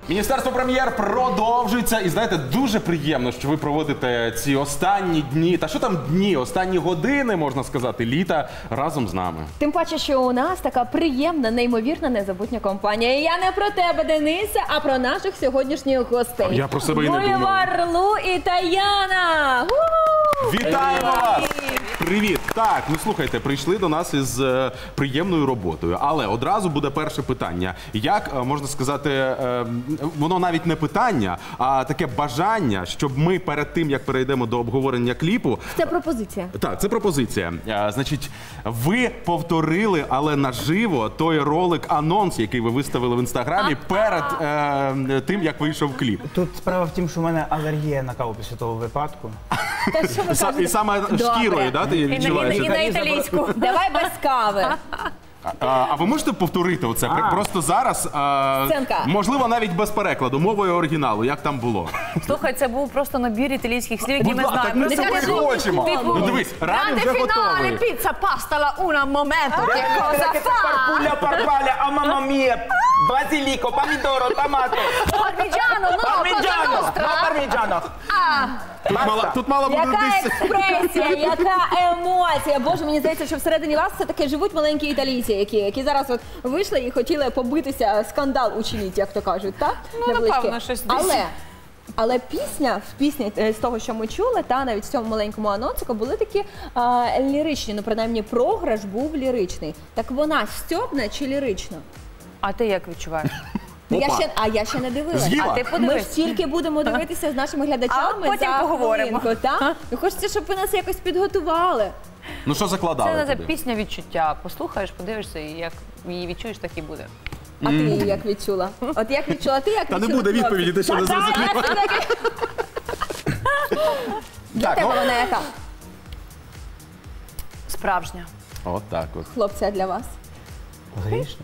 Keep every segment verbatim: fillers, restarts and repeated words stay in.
Міністерство прем'єр продовжується. І знаєте, дуже приємно, що ви проводите ці останні дні, та що там дні, останні години, можна сказати, літа разом з нами. Тим паче, що у нас така приємна, неймовірна, незабутня компанія. І я не про тебе, Денисе, а про наших сьогоднішніх гостей. Я про себе і не думав. Бульвар Лу і Таяна! Вітаємо вас! Привіт! Так, ну слухайте, прийшли до нас із е, приємною роботою. Але одразу буде перше питання. Як, е, можна сказати, е, воно навіть не питання, а таке бажання, щоб ми перед тим, як перейдемо до обговорення кліпу... Це пропозиція. Так, це пропозиція. Е, значить, ви повторили, але наживо, той ролик-анонс, який ви виставили в Інстаграмі перед е, тим, як вийшов кліп. Тут справа в тім, що в мене алергія на каву після того випадку. Та що ви кажете? І саме шкірою, да, ти відчуваєш? І на італійську. Давай без кави. А, а ви можете повторити оце? А. Просто зараз, а, Сценка. можливо, навіть без перекладу, мовою оригіналу, як там було. Слухай, це був просто набір італійських слів, які ми Будь ласка, знаємо. ми з Не тобою кажи, хочемо. типу, Ну дивись, Рамі вже finale, готовий. pizza, pasta, la una, momento, che cosa fa? Парпуля, парпаля, а мама мія, базиліко, помідоро, томато. Parmigiano, no, cosa Парміджано, nostra? на парміджано. Тут мало, тут мало буде Яка десь... експресія, яка емоція. Боже, мені здається, що всередині вас все-таки живуть маленькі італійці, які, які зараз от вийшли і хотіли побитися, скандал учинити, як то кажуть, так? Ну, Невеличкий. напевно, щось десь. Але, але пісня, в пісні е, з того, що ми чули, та навіть в цьому маленькому анонсику, були такі а, ліричні, ну принаймні програш був ліричний. Так вона стьобна чи лірична? А ти як відчуваєш? Я Опа. ще, а я ще не дивилася. З'їла? А ти Ми подивись. ж тільки будемо дивитися з нашими глядачами А потім за поговоримо. хвилинку, та? Ну, хочеться, щоб ви нас якось підготували. Ну що закладали Це називається туди? пісня відчуття. Послухаєш, подивишся, і як її відчуєш, так і буде. А ти її як відчула? От як відчула ти, як Та відчула? не буде хлопці? відповіді, ти що не зрозуміла. Для Так, тебе ну, вона яка? Справжня. от так от. Хлопці, а для вас? Грішно.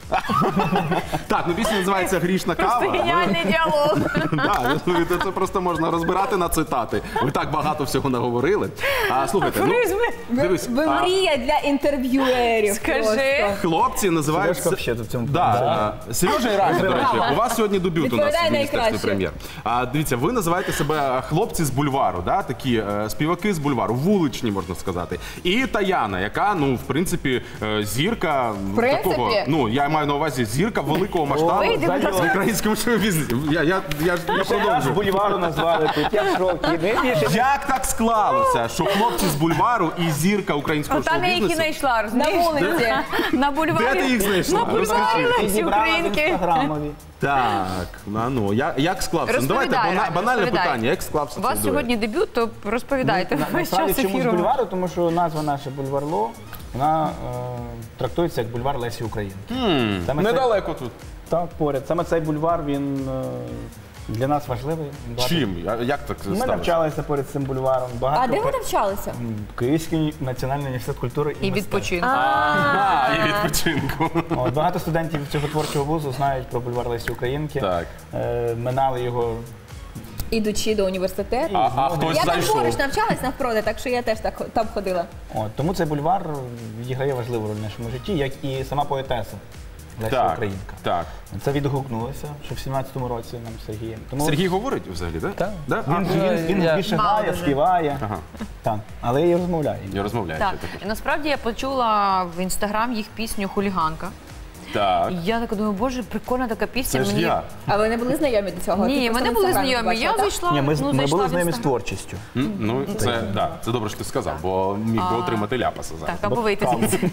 Так, ну пісня називається «Грішна кава». Геніальний діалог. Так, слухайте, це просто можна розбирати на цитати. Ви так багато всього наговорили. А, слухайте, ну, дивись, Ви а, мрія для інтерв'юерів. Скажи. просто. хлопці називаються... Сережка взагалі в цьому. Да, е, Сережа і Рамі, до речі, у вас сьогодні дебют у нас Відповідай в Міністерстві найкраще. прем'єр. А дивіться, ви називаєте себе хлопці з бульвару, да? Такі е, співаки з бульвару, вуличні, можна сказати. І Таяна, яка, ну, в принципі, е, зірка принципі? такого, ну, я маю на увазі зірка великого масштабу Вийди, будь ласка. в українському шоу-бізнесі. Я, я, я, я Нас продовжую. бульвару назвали тут, я в шокі. Ми більше Як так склалося, що хлопці з бульвару і зірка українського Там я їх і шоу-бізнесу? знайшла, На розумієш? вулиці. На бульварі. Де ти їх знайшла? На бульварі Розкажи. Лесі зібрала в Українки. інстаграмові. Так, а ну, я, як склався? Ну, давайте Розповідай, бана- Рами, банальне розповідай. питання, як склався У вас цей дует? сьогодні дебют, то розповідайте. На- Весь Насправді час чому з ефіру. бульвару, тому що назва наша «Бульварло», вона е, трактується як бульвар Лесі Українки. Саме цей- Недалеко тут. Так, поряд. Саме цей бульвар, він е, для нас важливий. Він багато- Чим? Я- Як так Ми сталося? навчалися поряд з цим бульваром. Багато А де ви пер- навчалися? М, Київський національний університет культури і, І мистецтв. відпочинку. А, і відпочинку. От, багато студентів цього творчого вузу знають про бульвар Лесі Українки. Так. Е, минали його. Ідучи до університету. А, а хтось Я там зайшов. поруч навчалась навпроти, так що я теж так там ходила. От, тому цей бульвар відіграє важливу роль в нашому житті, як і сама поетеса Леся Так, Українка. так. Це відгукнулося, що в сімнадцятому році нам Сергієм. Тому Сергій говорить взагалі, так? Так. Да? Він, А, він, він я- більше Мало грає, дуже. співає, Ага. так. але і розмовляє. Я розмовляю. Так, ще також. і насправді я почула в інстаграм їх пісню «Хуліганка». Так. І я така думаю, боже, прикольна така пісня. Це ж я. А ви не були знайомі до цього? Ні, Ти ми просто не в були Інстаграмі знайомі. Я побачила, так? зайшла, Ні, ми, ну, ми зайшла були в знайомі з Інстаграм. творчістю. М, Ну, це, да, це добре, що ти сказав, бо міг би отримати ляпаса зараз. Так, або вийти звідси.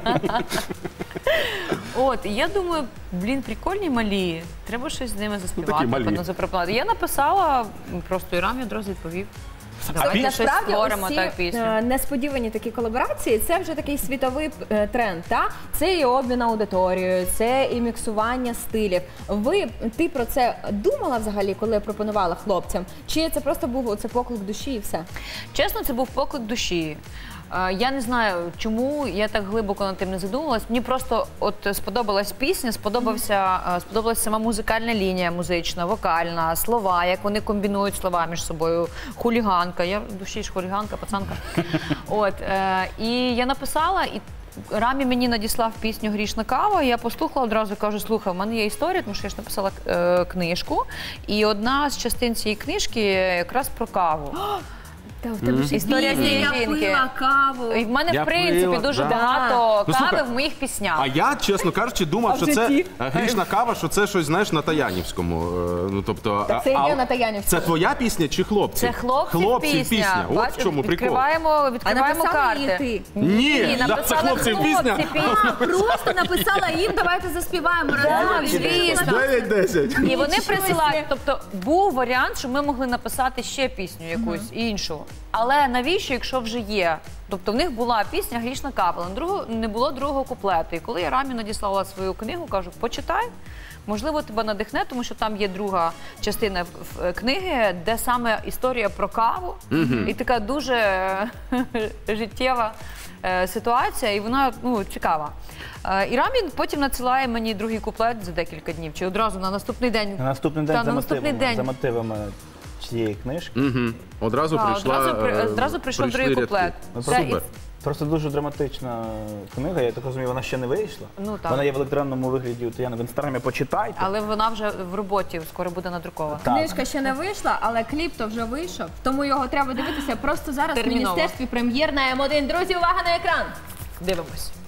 От, і я думаю, блін, прикольні малі, треба щось з ними заспівати, такі малі. потім запропонувати. Я написала, просто і Рамі одразу відповів. Давайте щось Насправді, створимо усі, так пісню. е, несподівані такі колаборації, це вже такий світовий е, тренд, та? Це і обмін аудиторією, це і міксування стилів. Ви, ти про це думала взагалі, коли пропонувала хлопцям? Чи це просто був оце поклик душі і все? Чесно, це був поклик душі. Е, Я не знаю, чому я так глибоко над тим не задумувалась. Мені просто от сподобалась пісня, сподобався, е, сподобалась сама музикальна лінія музична, вокальна, слова, як вони комбінують слова між собою. Хуліганка. Я в душі ж хуліганка, пацанка. От, е, і я написала, і Рамі мені надіслав пісню «Грішна кава», я послухала одразу, кажу, слухай, в мене є історія, тому що я ж написала е, книжку, і одна з частин цієї книжки якраз про каву. Та в тебе ж Історія пісня, я жінки. пила каву. І в мене, Я в принципі, пила, дуже да. багато Ну, кави слухай, в моїх піснях. А я, чесно кажучи, думав, А в що це житті? е, грішна кава, що це щось, знаєш, на Таянівському. е, Ну, тобто, Так це а- і є а- на Таянівському. Це твоя пісня чи хлопців? Це хлопців, Хлопців пісня. От Бач, в чому прикол. Відкриваємо, А відкриваємо написала її карти. ти? Ні, да, це написали хлопців хлопці пісня. пісню. А, просто написала їм, давайте заспіваємо разом. звісно. дев'ять десять. І вони Нічого присилають. собі. Тобто був варіант, що ми могли написати ще пісню якусь іншу. Але навіщо, якщо вже є? Тобто в них була пісня «Грішна кава», але другого не було другого куплету. І коли я Рамі надіслала свою книгу, кажу, почитай. Можливо, тебе надихне, тому що там є друга частина в- в- книги, де саме історія про каву. І така дуже життєва е, ситуація, і вона ну, цікава. Е, І Рамі потім надсилає мені другий куплет за декілька днів, чи одразу на наступний день. На наступний день Та, за на наступний мотивами, день. за мотивами цієї книжки. Угу. Одразу Так, прийшла. одразу при- е, одразу прийшов прийшли другий рядки. куплет. Ну, Це Супер. Просто дуже драматична книга, я так розумію, вона ще не вийшла. Ну, так. Вона є в електронному вигляді у Таяни в інстаграмі, почитайте. Але вона вже в роботі, скоро буде надрукована. Так. Книжка ще не вийшла, але кліп то вже вийшов, тому його треба дивитися просто зараз в Терміново. Міністерстві прем'єр на М один. Друзі, увага на екран! Дивимось.